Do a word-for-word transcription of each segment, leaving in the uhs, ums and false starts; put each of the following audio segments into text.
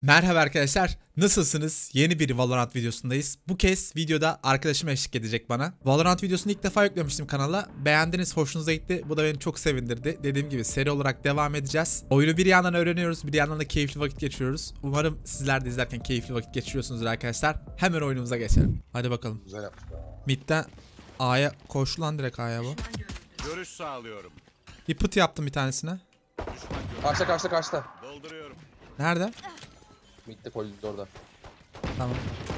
Merhaba arkadaşlar, nasılsınız? Yeni bir Valorant videosundayız. Bu kez videoda arkadaşım eşlik edecek bana. Valorant videosunu ilk defa yüklemiştim kanala. Beğendiniz, hoşunuza gitti. Bu da beni çok sevindirdi. Dediğim gibi seri olarak devam edeceğiz. Oyunu bir yandan öğreniyoruz, bir yandan da keyifli vakit geçiriyoruz. Umarım sizler de izlerken keyifli vakit geçiriyorsunuzdur arkadaşlar. Hemen oyunumuza geçelim. Hadi bakalım. Güzel yapmış. Mid'den A'ya koştu lan, direkt A'ya bu. Görüş sağlıyorum. Bir pıt yaptım bir tanesine. Karşıda karşıda karşıda. Dolduruyorum. Nerede? Mid'de koridorda. Tamam.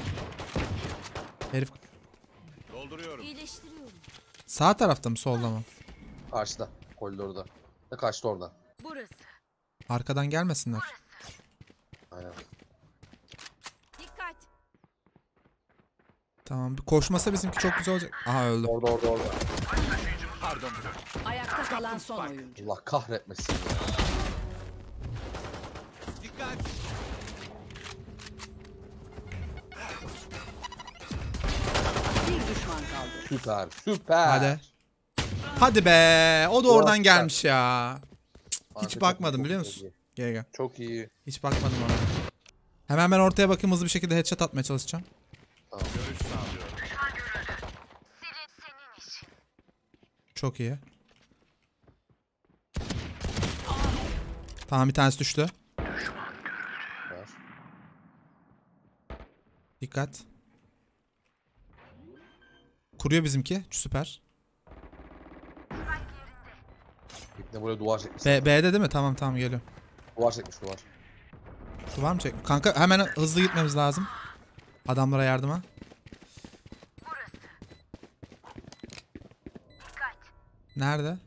Herif Dolduruyorum. İyileştiriyorum. sağ tarafta mı, solda mı? Karşıda. Koridorda. Da kaçtı oradan. Burası. Arkadan gelmesinler. Aynen. Dikkat. Tamam, bir koşmasa bizimki çok güzel olacak. Aha, öldü. Orada orada orada. Pardon. Ayakta kalan son oyuncu. Allah kahretmesin ya. Dikkat. Bir düşman kaldı. Süper süper. Hadi. Hadi be. O da oradan Çok gelmiş ya. Arka Hiç çok- bakmadım çok biliyor iyi. musun? Gel gel. Çok iyi. Hiç bakmadım ona. Hemen ben ortaya bakayım, hızlı bir şekilde headshot atmaya çalışacağım. Görüş sağlıyorum. Çok iyi. Tamam, bir tanesi düştü. Ver. Dikkat. Kuruyor bizimki. Süper. İpne buraya duvar çekmiş. B, B'de değil mi? Tamam tamam, geliyor. Duvar çekmiş duvar. Şu var mı çek? Kanka hemen hızlı gitmemiz lazım. Adamlara yardıma. Nerede?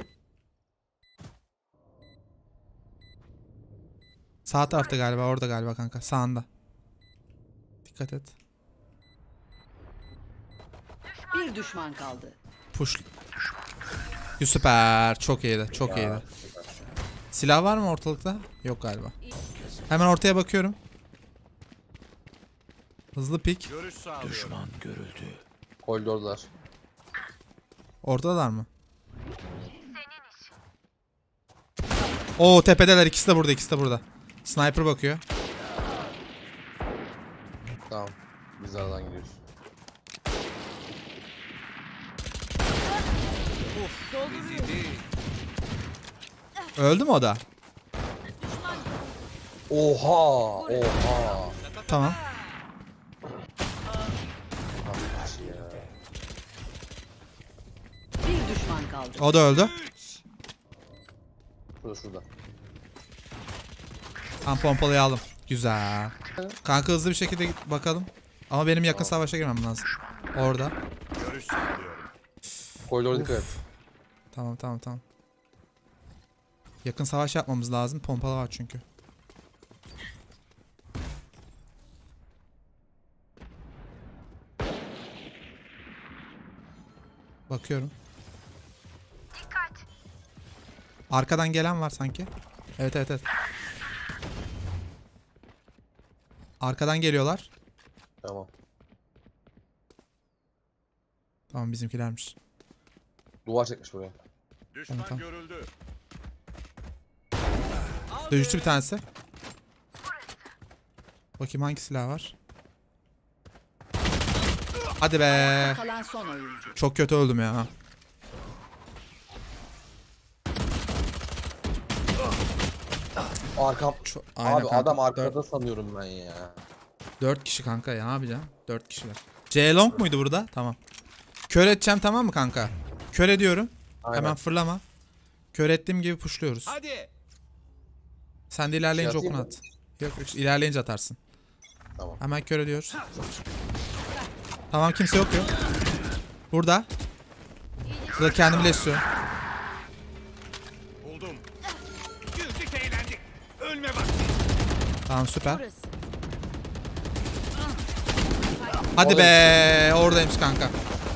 Sağ tarafta galiba, orada galiba kanka. Sağında. Dikkat et. Bir düşman kaldı. Push. Süper. Çok iyiydi. Çok iyiydi. Silah var mı ortalıkta? Yok galiba. Hemen ortaya bakıyorum. Hızlı pik. Görüş sağlıyorum. Koridordalar. Oradalar mı? Oo, tepedeler, ikisi de burada, ikisi de burada. Sniper bakıyor. Tamam. Biz aradan gidiyoruz. Öldü mü o da? Oha! Oha! Tamam. Kahretsin ya. Bir düşman kaldı. O da öldü. Şurada şurada. Tam pompalıyı aldım. Güzel. Kanka hızlı bir şekilde git bakalım. Ama benim yakın savaşa girmem lazım. Orada. Görüş sağlıyorum. Koridora dikkat et. Tamam tamam tamam. Yakın savaş yapmamız lazım. Pompalı var çünkü. Bakıyorum. Arkadan gelen var sanki. Evet evet evet. Arkadan geliyorlar. Tamam. Tamam, bizimkilermiş. Duvar çekmiş buraya. Düşman Tamam. görüldü. Dövüştü bir tanesi. Bakayım hangi silah var. Hadi be. Ayakta kalan son oyuncu. Çok kötü öldüm ya. Arkam. Çok, aynen Abi kanka. adam Dört- arkada sanıyorum ben ya. Dört kişi kanka ya, ne yapacağım? Dört kişiler. C long muydu burada? Tamam. Kör edeceğim, tamam mı kanka? Kör ediyorum. Aynen. Hemen fırlama. Kör ettiğim gibi pushluyoruz. Hadi. Sen de ilerleyince Şey atayım okunu mı? at. Yok yok, ilerleyince atarsın. Tamam. Hemen kör ediyoruz. Tamam, kimse yok yok. Burada. Burada kendimi leşiyorum. Buldum. Güldük eğlendik. Ölme bak. Tamam, süper. Burası. Hadi be, oradaymış kanka.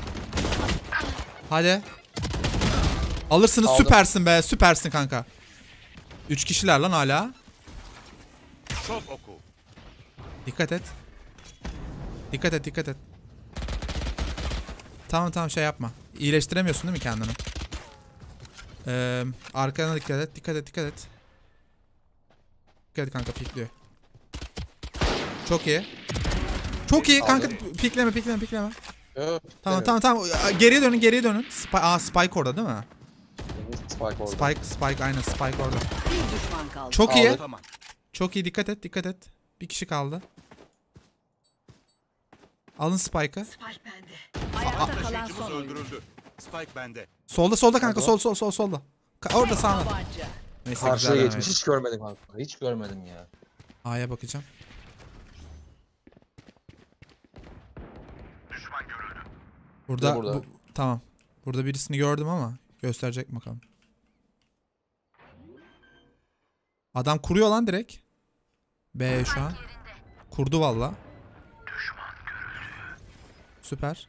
Hadi. Alırsınız, Aldım. süpersin be, süpersin kanka. Üç kişiler lan hala. Çok oku. Dikkat et. Dikkat et, dikkat et. Tamam tamam, şey yapma. İyileştiremiyorsun değil mi kendini? Ee, arkana dikkat et, dikkat et, dikkat et. Dikkat et kanka, pikliyor. Çok iyi. Çok iyi kanka. Aldım. Pikleme pikleme pikleme. Evet. Tamam tamam tamam. Geriye dönün geriye dönün. Spike, aa Spike orada değil mi? Spike orada. Spike Spike aynen Spike orada. Bir düşman kaldı. Çok iyi. Aldım. Tamam. Çok iyi, dikkat et dikkat et. Bir kişi kaldı. Alın Spike'ı. Ayakta kalan Taşıyıcımız son oyuncu. öldürüldü. Spike bende. Solda solda kanka, Nerede sol sol sol solda. Ka- orada sağda. Tabanca. Neyse Karşıya güzel geçmiş. denemeyiz. Hiç görmedim kanka. Hiç görmedim ya. A'ya bakacağım. Burada, burada. Bu, tamam. Burada birisini gördüm ama gösterecek mi bakalım. Adam kuruyor lan direkt. B şu an. Kurdu valla. Süper.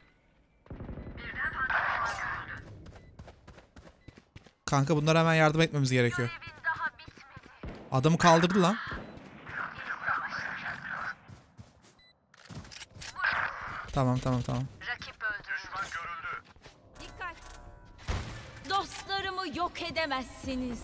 Kanka bunlara hemen yardım etmemiz gerekiyor. Adamı kaldırdı lan. Tamam tamam tamam. Dikkat. Dostlarımı yok edemezsiniz.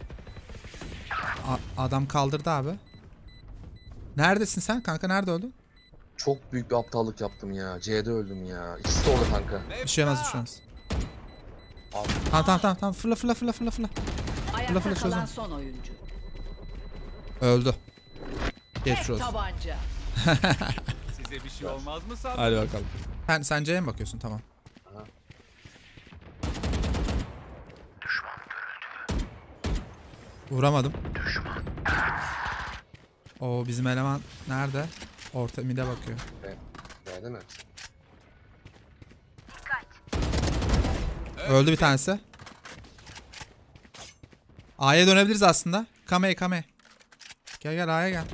A- adam kaldırdı abi. Neredesin sen kanka, nerede öldün? Çok büyük bir aptallık yaptım ya. C'de öldüm ya. İkisi de orada kanka. Bir şey olmaz bir şey olmaz. Abi. Tamam tamam tamam tamam fırla fırla fırla fırla fırla. Ayakta Lafını kalan çözün. son oyuncu. Öldü. Geç Tek olsun. tabanca. Size bir şey olmaz mı sandın? Hadi bakalım. Sen, sen C'ye mi bakıyorsun? Tamam. Aha. Vuramadım. Oo bizim eleman nerede? Orta mide bakıyor. B. B değil mi? Öldü bir tanesi. A'ya dönebiliriz aslında. Kame kame. Gel gel A'ya gel.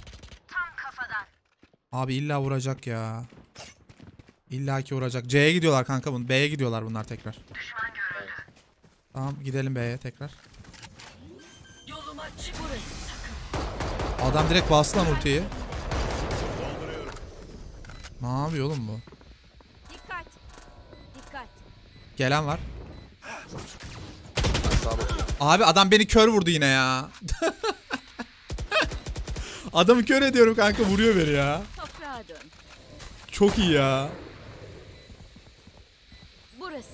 Abi illa vuracak ya. İlla ki vuracak. C'ye gidiyorlar kanka bunu. B'ye gidiyorlar bunlar tekrar. Tamam gidelim B'ye tekrar. Adam direkt bastı lan ultiyi. Ne yapıyor oğlum bu? Dikkat. Dikkat. Gelen var. Ben sağa bakıyorum. Abi adam beni kör vurdu yine ya. Adamı kör ediyorum kanka, vuruyor beni ya. Toprağa dön. Çok iyi ya. Burası.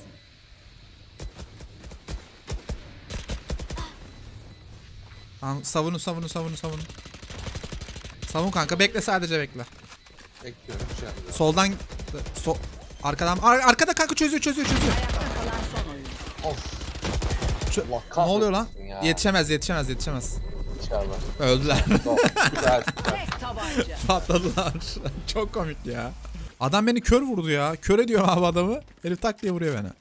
Tamam, savunun savunun savunun savunun. Savun kanka, bekle sadece bekle. Bekliyorum. Bir şey yapacağım. Soldan so arkadan ar arkada kanka, çözüyor çözüyor çözüyor. Ayakta kalan son oyuncu. Of. Çö- Allah ne oluyor lan? kahretsin ya. Yetişemez yetişemez yetişemez. İçeride. Öldüler. Tamam. Güzel. güzel. Tek tabanca. Patladılar. Çok komik ya. Adam beni kör vurdu ya. Kör ediyor abi adamı. Herif tak diye vuruyor beni.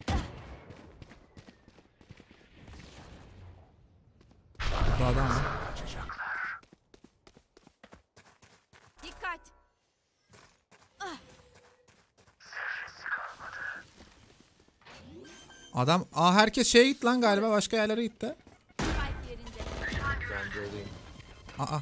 Bu adam mı? Dikkat. Adam, aa herkes şeye gitti lan galiba, başka yerlere gitti. Spike yerinde. Bence öyleyim. Aa.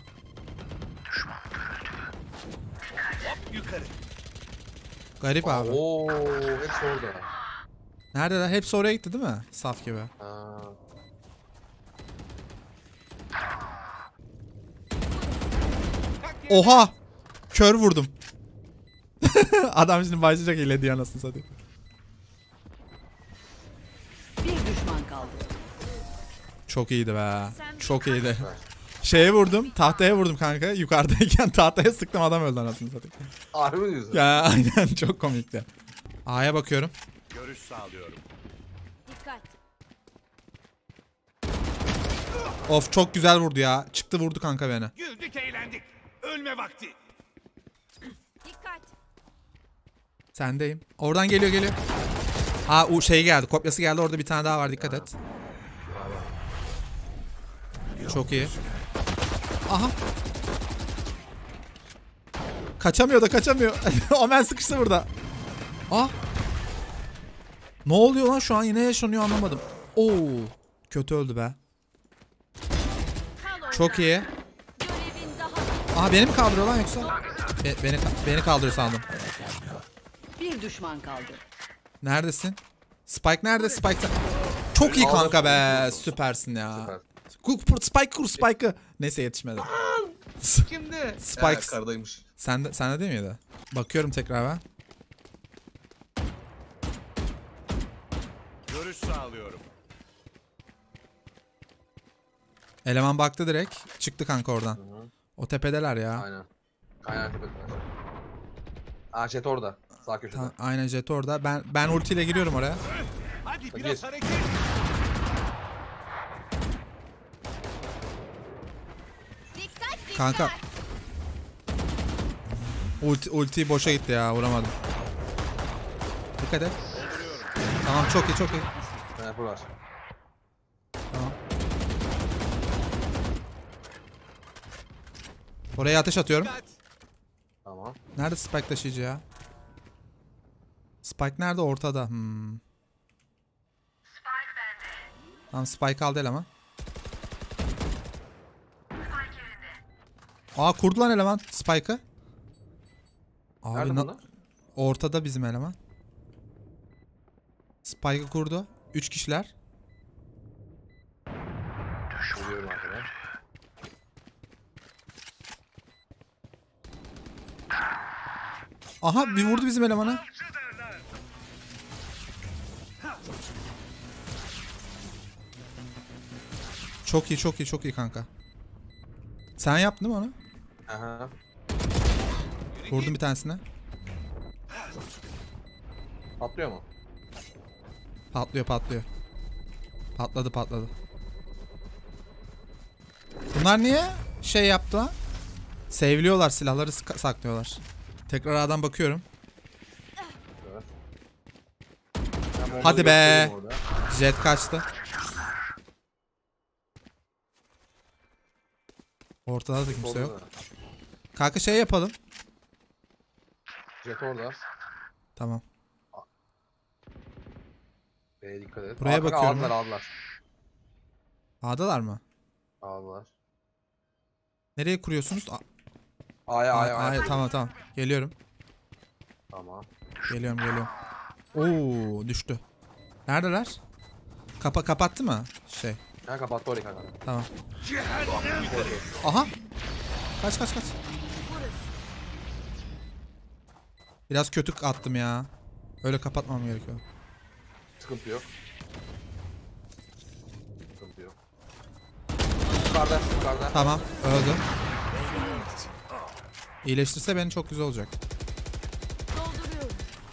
Hop yukarı. Garip abi. Oo, hepsi orada. Neredeler? Hepsi oraya gitti değil mi? Saf gibi. Ha. Oha! Kör vurdum. Adam şimdi başlayacak ile diye anasını satayım. Bir düşman kaldı. Çok iyiydi be. Çok iyiydi. Şeye vurdum, tahtaya vurdum kanka. Yukarıdayken tahtaya sıktım, adam öldü anasını satayım. Harbi mi diyorsun? Ya aynen, çok komikti. A'ya bakıyorum. Görüş sağlıyorum. Dikkat. Of çok güzel vurdu ya. Çıktı vurdu kanka beni. Güldük eğlendik. Ölme vakti. Dikkat. Sendeyim. Oradan geliyor geliyor. Aa o şey geldi, kopyası geldi, orada bir tane daha var, dikkat et. Çok iyi. Aha. Kaçamıyor da kaçamıyor. Omen sıkıştı burada. Ah. Ne oluyor lan şu an, yine yaşanıyor anlamadım. Oo. Kötü öldü be. Kal Çok iyi. Görevin daha. Aha beni mi kaldırıyor lan yoksa? Be- beni beni kaldırıyor sandım. Bir düşman kaldı. Neredesin? Spike nerede? Spike sen- Çok iyi kanka be. Süpersin ya. Süper. Kur, kur, Spike kur Spike'ı. Neyse yetişmedi. Kimdi? Spikes. He, kardaymış. Sen de, sen de değil miydi? Bakıyorum tekrar ben. Görüş sağlıyorum. Eleman baktı direkt. Çıktı kanka oradan. Hı hı. O tepedeler ya. Aynen. Aynen tepede. Aa jet orada. Sağ köşede. Ta- aynen jet orada. Ben ben ultiyle giriyorum oraya. Hadi Hadi. biraz hareket. Dikkat dikkat. Kanka. Ulti, ulti boşa gitti ya. Vuramadım. Dikkat et. Tamam çok iyi çok iyi. Sniper var. Tamam. Oraya ateş atıyorum. Dikkat. Tamam. Nerede Spike taşıyıcı ya? Spike nerede? Ortada. Hmm. Tamam Spike aldı eleman. Aa kurdu lan eleman Spike'ı. Abi Nerede na- bunlar? ortada bizim eleman. Spike'ı kurdu. Üç kişiler. Geliyorum arkadan. Aha bir vurdu bizim elemanı. Çok iyi çok iyi çok iyi kanka. Sen yaptın değil mi onu? Aha. Vurdum bir tanesine. Patlıyor mu? Patlıyor patlıyor. Patladı patladı. Bunlar niye şey yaptı lan? Sevliyorlar silahları sıka- saklıyorlar. Tekrar adam bakıyorum. Evet. Ben bombayı Hadi be. gösteriyorum orada. Jet kaçtı. Ortada da kimse yok. Orada. Kanka şey yapalım. Jet orada. Tamam. B'ye dikkat et. Buraya Aa, kanka, bakıyorum Aldılar ben. aldılar. A'dalar mı? Aldılar. Nereye kuruyorsunuz? A- A'ya A- A'ya A'ya, A'ya. tamam tamam. Geliyorum. Tamam. Geliyorum geliyorum. Oo düştü. Neredeler? Kapa kapattı mı? Şey. Ha kapattı orayı kanka. Tamam. Aha. Kaç kaç kaç. Biraz kötü attım ya. Öyle kapatmam gerekiyor. Sıkıntı yok. Sıkıntı yok. Yukarıda yukarıda. Tamam öldü. İyileştirse beni çok güzel olacak. Dolduruyorum.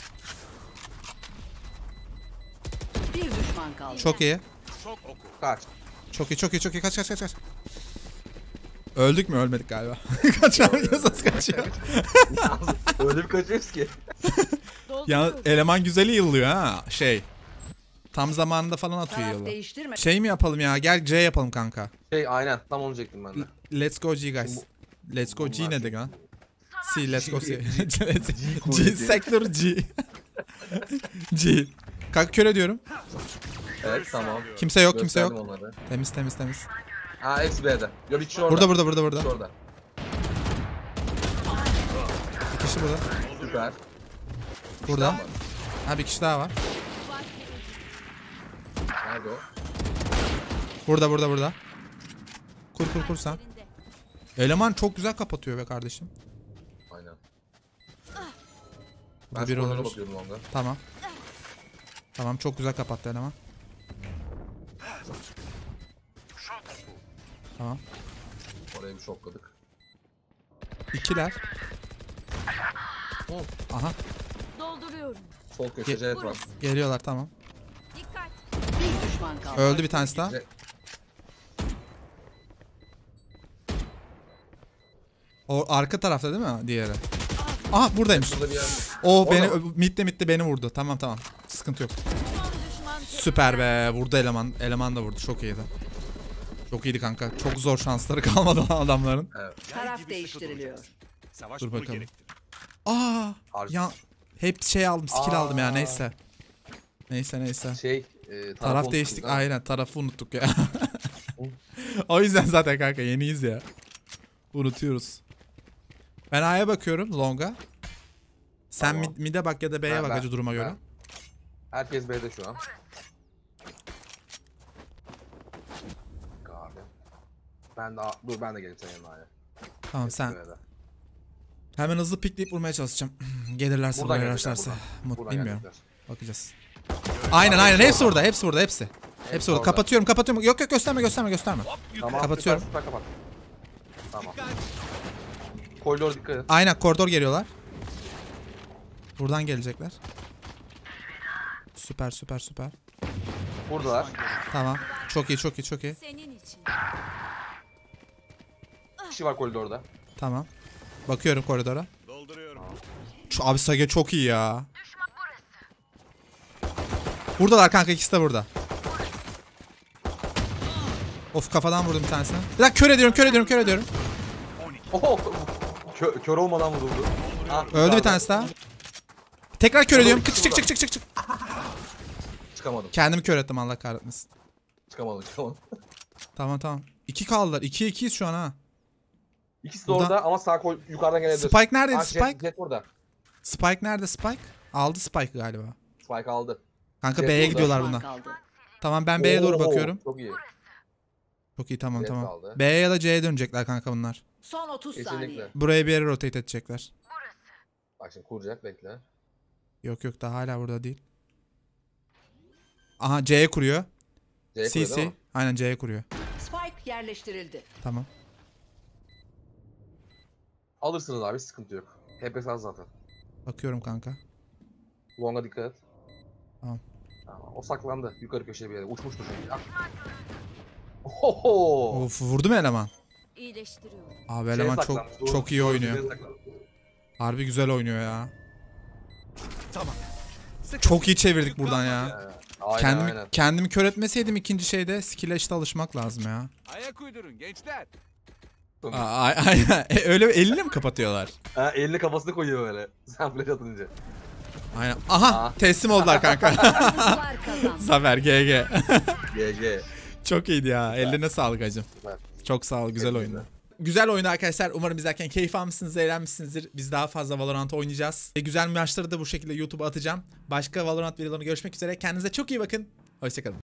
Bir düşman kaldı. Çok iyi. Çok oku. Kaç. Çok iyi çok iyi çok iyi. Kaç kaç kaç kaç. Öldük mü? Ölmedik galiba. Kaçıyor. Yasas kaçıyor. Öyle bir kaçıyoruz ki. Ya Dolduruyorum. eleman güzeli yılıyor ha. Şey. Tam zamanında falan atıyor Taraf yılı. değiştirme. Şey mi yapalım ya? Gel C yapalım kanka. Şey aynen tam onu diyecektim ben de. Let's go G guys. Let's go G Bunlar ne demek lan? C let's go C. G- G kuvveti. sektör G. G. Kanka kör ediyorum. Evet tamam. Kimse yok kimse Gösterdim yok. onları. Temiz temiz temiz. Ha hepsi B'de. Yo bir kişi orada. Burada burada burada Bir burada. kişi orada. Bir kişi burada. Süper. Burada. Ha bir kişi daha var. Nerede o? Burada burada burada. Kur kur kur sen. Yerinde. Eleman çok güzel kapatıyor be kardeşim. Aynen. Burada Ben bir şu koridora olur. bakıyorum onda. Tamam. Tamam çok güzel kapattı eleman. Tamam. Oraya bir şokladık. İkiler. Hı. Aha Dolduruyorum. Sol köşe Ge- C var. Burası. geliyorlar tamam. Dikkat. Bir düşman kaldı. Öldü bir tanesi daha. C- O arka tarafta değil mi diğeri? Aha buradaymış. Burada bir yer. O beni Orada mı? mitte mitte beni vurdu. Tamam tamam. Sıkıntı yok. Son düşman. Süper be. Vurdu eleman. Eleman da vurdu. Çok iyiydi. Çok iyiydi kanka. Çok zor şansları kalmadı lan adamların. Evet. Taraf gibi değiştiriliyor. sıkı duracağız. Savaş Dur bunu bakalım. gerektirir. Aa! Harbi. Ya hep şey aldım, skill Aa. aldım ya neyse. Neyse neyse. Şey. E, Taraf unuttuk değiştik. değil mi? Aynen tarafı unuttuk ya. O yüzden zaten kanka yeniyiz ya. Unutuyoruz. Ben A'ya bakıyorum Long'a. Sen Tamam. mid, mid'e bak ya da B'ye Ben- bak ben- acı duruma göre. ben- Herkes B'de şu an. Abi. Ben de A- dur ben de geleceğim yanına. Tamam sen. Böyle. Hemen hızlı pikleyip vurmaya çalışacağım. Gelirlerse Buradan buraya gelecekler, araçlarsa. buradan. Mut Buradan bilmiyorum. gelecekler. Bakacağız. Aynen aynen hepsi burada hepsi burada hepsi. Hepsi burada. orada. Kapatıyorum kapatıyorum. Yok yok gösterme gösterme gösterme. Tamam, Kapatıyorum. Süper, süper kapat. Tamam. Dikkat. Koridor dikkat et. Aynen koridor geliyorlar. Buradan gelecekler. Süper süper süper. Buradalar. Tamam. Çok iyi çok iyi çok iyi. Senin için. Bir kişi var koridorda. Tamam. Bakıyorum koridora. Dolduruyorum. Şu abi Sage çok iyi ya. Buradalar kanka ikisi de burada. Of kafadan vurdum bir tanesine. Bir dakika kör ediyorum kör ediyorum kör ediyorum. Oho. Kö kör olmadan vuruldu. Ha, Öldü bir tanesi daha. Tekrar kör ediyorum. Çık çık çık çık çık çık. Çıkamadım. Kendimi kör ettim Allah kahretmesin. Çıkamadım çıkamadım. Tamam tamam. İki kaldılar. İki ikiyiz şu an ha. İkisi de Buradan- orada ama sağ kol yukarıdan gelebilir. Spike neredeydi, Ha, Spike? Jet, Jet burada. Spike nerede Spike? Aldı Spike galiba. Spike aldı. Kanka Jet B'ye burada. gidiyorlar Düşman bunlar. kaldı. Tamam ben B'ye doğru Oo, bakıyorum. Çok iyi. Çok iyi tamam Jet tamam. kaldı. B'ye ya da C'ye dönecekler kanka bunlar. Son otuz saniye. Kesinlikle. Buraya bir yere rotate edecekler. Bak şimdi kuracak bekle. Yok yok daha hala burada değil. Aha C'ye kuruyor. C C koydu C. ama. Aynen C'ye kuruyor. Spike yerleştirildi. Tamam. Alırsınız abi sıkıntı yok. H P S az zaten. Bakıyorum kanka. Long'a dikkat et. Tamam. Tamam, o saklandı. Yukarı köşeye bir yere. Uçmuştur çünkü. Ah. Oho. Of vurdu mu eleman? İyileştiriyorum. Abi Şeye eleman çok saklandı, doğru- çok iyi doğru oynuyor. şeye saklandı. Harbi güzel oynuyor ya. Tamam. Sıkı. Çok iyi çevirdik buradan ya. Ee, Aynen Kendimi aynen. kendimi kör etmeseydim ikinci şeyde skill'e işte alışmak lazım ya. Ayak uydurun gençler. Aa, ay- aynen. E, öyle elini mi kapatıyorlar? Ha, elini kafasına koyuyor böyle. Sen flash atınca. Aynen. Aha Aa. teslim oldular kanka. Oyuncular kazandı. Zafer G G. G G. Çok iyiydi ya. Eline sağlık hacım. Süper. Çok sağ ol. Güzel Çok oyundu. güzel. Güzel oyun arkadaşlar. Umarım izlerken keyif almışsınız, eğlenmişsinizdir. Biz daha fazla Valorant oynayacağız. E, güzel maçları da bu şekilde YouTube'a atacağım. Başka Valorant videolarını görüşmek üzere. Kendinize çok iyi bakın. Hoşçakalın.